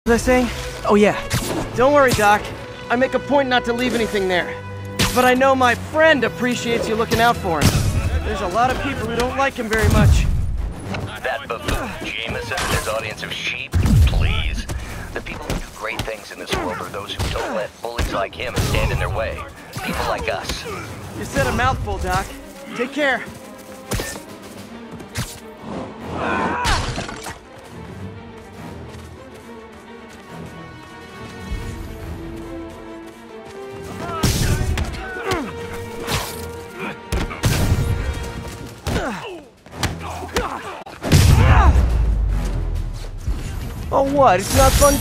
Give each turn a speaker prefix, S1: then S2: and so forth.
S1: Was I saying? Oh yeah. Don't worry, Doc. I make a point not to leave anything there. But I know my friend appreciates you looking out for him. There's a lot of people who don't like him very much.
S2: That buffoon Jameson and his audience of sheep? Please. The people who do great things in this world are those who don't let bullies like him stand in their way. People like us.
S1: You said a mouthful, Doc. Take care. Oh, what? It's not fun